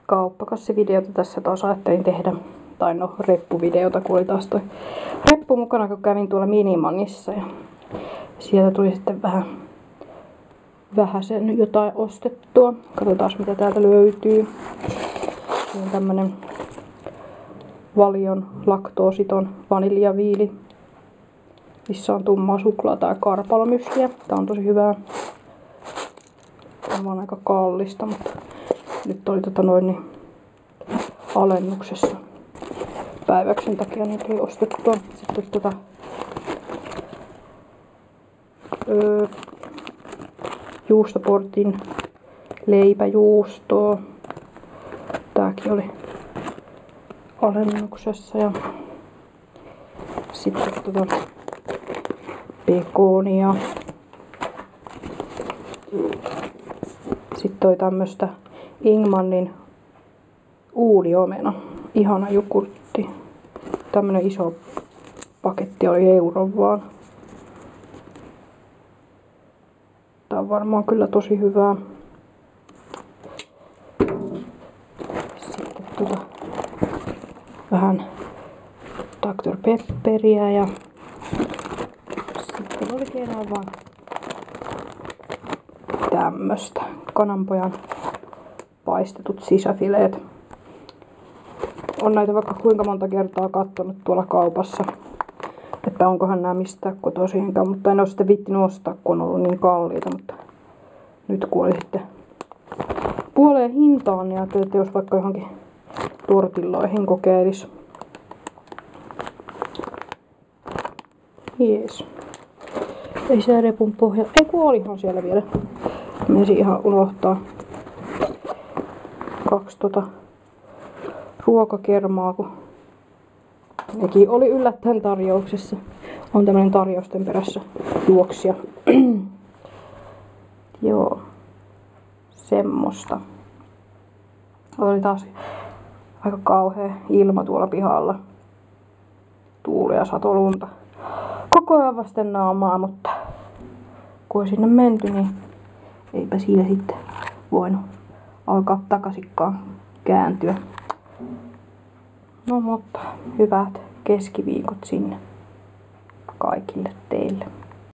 kauppakassivideota tässä taas ajattelin tehdä. Tai no, reppuvideota, kun oli taas toi reppu mukana, kun kävin tuolla Minimanissa. Ja sieltä tuli sitten vähäsen jotain ostettua. Katsotaan mitä täältä löytyy. Siinä on tämmönen Valion laktoositon vaniljaviili, missä on tummaa suklaata ja karpalomysliä. Tää on tosi hyvää. Tää on vaan aika kallista, mutta nyt oli alennuksessa päiväksen takia, niin tuli ostettua. Sitten juustoportin leipäjuustoa. Tääkin oli alennuksessa. Ja sitten pekonia. Sitten toi tämmöstä Ingmanin uuniomena. Ihana jogurtti. Tämmönen iso paketti oli euron vaan. Tää on varmaan kyllä tosi hyvää. Sitten vähän Dr. Pepperia ja sitten oli enää vaan tämmöstä kananpojan paistetut sisäfileet. On näitä vaikka kuinka monta kertaa katsonut tuolla kaupassa, että onkohan nämä mistään kotoisinkaan, mutta en ole sitten viittinyt ostaa, kun on ollut niin kalliita. Mutta nyt kun oli sitten puoleen hintaan, niin ajattelin, että jos vaikka johonkin tortilloihin kokeilisi. Jees. Ei se repun pohja. Ei kun olihan siellä vielä. Menisin ihan unohtaa 2 ruokakermaa, kun nekin oli yllättäen tarjouksessa. On tämmönen tarjousten perässä juoksija. Joo. Semmosta. Oli taas aika kauhea ilma tuolla pihalla. Tuuli ja satolunta. Koko ajan vasten naamaa, mutta kun on sinne menty, niin eipä siinä sitten voinut alkaa takaisinkaan kääntyä. No mutta hyvät keskiviikot sinne kaikille teille.